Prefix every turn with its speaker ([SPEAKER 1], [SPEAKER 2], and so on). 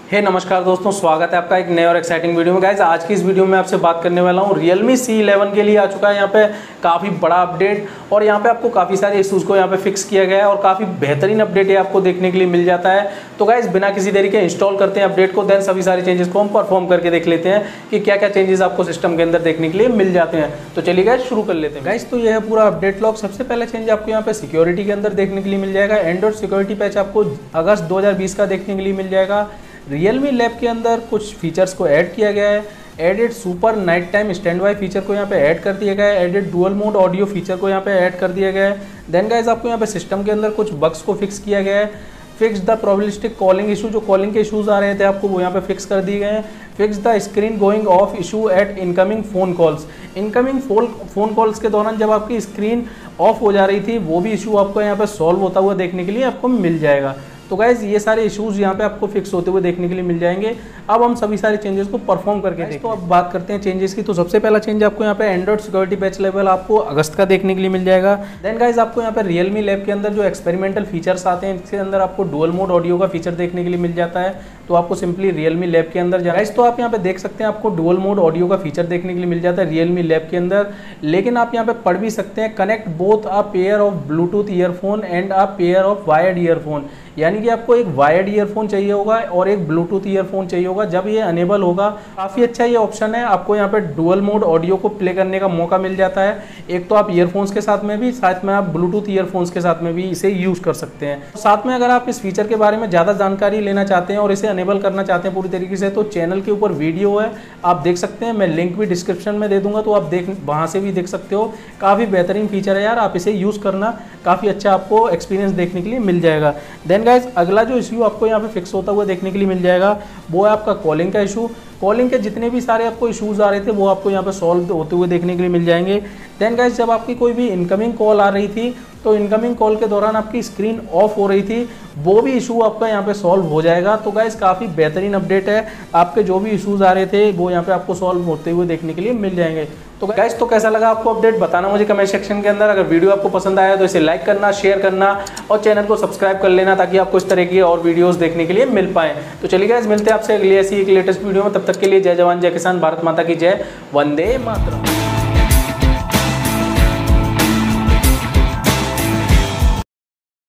[SPEAKER 1] नमस्कार दोस्तों, स्वागत है आपका एक नए और एक्साइटिंग वीडियो में। गाइज आज की इस वीडियो में आपसे बात करने वाला हूँ Realme C11 के लिए आ चुका है यहाँ पे काफ़ी बड़ा अपडेट। और यहाँ पे आपको काफ़ी सारे इशूज़ को यहाँ पे फिक्स किया गया है और काफ़ी बेहतरीन अपडेट ये आपको देखने के लिए मिल जाता है। तो गाइज बिना किसी देरी के इंस्टॉल करते हैं अपडेट को, देन सभी सारे चेंजेस को हम परफॉर्म करके देख लेते हैं कि क्या क्या चेंजेस आपको सिस्टम के अंदर देखने के लिए मिल जाते हैं। तो चलिए गाइज शुरू कर लेते हैं। गाइज तो यह है पूरा अपडेट लॉग। सबसे पहला चेंज आपको यहाँ पे सिक्योरिटी के अंदर देखने के लिए मिल जाएगा। एंड्रॉइड सिक्योरिटी पैच आपको अगस्त 2020 का देखने के लिए मिल जाएगा। Realme लैब के अंदर कुछ फीचर्स को ऐड किया गया है। Edit super night time standby feature को यहाँ पे ऐड कर दिया गया है। Edit dual mode audio feature को यहाँ पे ऐड कर दिया गया है। देन गाइज आपको यहाँ पे सिस्टम के अंदर कुछ बग्स को फिक्स किया गया है। Fix the probabilistic calling issue, जो कॉलिंग के इशूज़ आ रहे थे आपको वो यहाँ पे फिक्स कर दिए गए हैं। Fix the screen going off issue at incoming phone calls. Incoming phone calls के दौरान जब आपकी स्क्रीन ऑफ हो जा रही थी वो भी इशू आपको यहाँ पे सॉल्व होता हुआ देखने के लिए आपको मिल जाएगा। तो गाइज ये सारे इश्यूज़ यहाँ पे आपको फिक्स होते हुए देखने के लिए मिल जाएंगे। अब हम सभी सारे चेंजेस को परफॉर्म करके देखते हैं। तो अब बात करते हैं चेंजेस की। तो सबसे पहला चेंज आपको यहाँ पे एंड्रॉइड सिक्योरिटी पैच लेवल आपको अगस्त का देखने के लिए मिल जाएगा। देन गाइज आपको यहाँ पे Realme लैब के अंदर जो एक्सपेरिमेंटल फीचर्स आते हैं इसके अंदर आपको डुअल मोड ऑडियो का फीचर देखने के लिए मिल जाता है। तो आपको सिंपली Realme लैब के अंदर गाइज तो आप यहाँ पे देख सकते हैं आपको डुअल मोड ऑडियो का फीचर देखने के लिए मिल जाता है Realme लैब के अंदर। लेकिन आप यहाँ पे पढ़ भी सकते हैं connect both a pair of Bluetooth earphone and a pair of wired earphone, यानी कि आपको एक वायर्ड ईयरफोन चाहिए होगा और एक ब्लूटूथ ईयरफोन चाहिए होगा। जब ये अनेबल होगा काफ़ी अच्छा ये ऑप्शन है, आपको यहाँ पे डुअल मोड ऑडियो को प्ले करने का मौका मिल जाता है। एक तो आप ईयरफोन्स के साथ में भी, साथ में आप ब्लूटूथ ईयरफोन्स के साथ में भी इसे यूज़ कर सकते हैं। साथ में अगर आप इस फीचर के बारे में ज़्यादा जानकारी लेना चाहते हैं और इसे अनेबल करना चाहते हैं पूरी तरीके से, तो चैनल के ऊपर वीडियो है, आप देख सकते हैं। मैं लिंक भी डिस्क्रिप्शन में दे दूंगा, तो आप वहाँ से भी देख सकते हो। काफ़ी बेहतरीन फीचर है यार, आप इसे यूज़ करना, काफ़ी अच्छा आपको एक्सपीरियंस देखने के लिए मिल जाएगा। देन गाइज अगला जो इशू आपको यहाँ पे फिक्स होता हुआ देखने के लिए मिल जाएगा वो है आपका कॉलिंग का इशू। कॉलिंग के जितने भी सारे आपको इश्यूज़ आ रहे थे वो आपको यहाँ पे सॉल्व होते हुए देखने के लिए मिल जाएंगे। देन गाइज जब आपकी कोई भी इनकमिंग कॉल आ रही थी तो इनकमिंग कॉल के दौरान आपकी स्क्रीन ऑफ हो रही थी, वो भी इशू आपका यहाँ पे सॉल्व हो जाएगा। तो गाइज काफ़ी बेहतरीन अपडेट है, आपके जो भी इश्यूज़ आ रहे थे वो यहाँ पे आपको सॉल्व होते हुए देखने के लिए मिल जाएंगे। तो गाइज तो कैसा लगा आपको अपडेट बताना मुझे कमेंट सेक्शन के अंदर। अगर वीडियो आपको पसंद आया तो इसे लाइक करना, शेयर करना और चैनल को सब्सक्राइब कर लेना ताकि आपको इस तरह की और वीडियोस देखने के लिए मिल पाएँ। तो चलिए गाइज मिलते हैं आपसे अगली ऐसी एक लेटेस्ट वीडियो में। तब तक के लिए जय जवान जय किसान, भारत माता की जय, वंदे मातरम।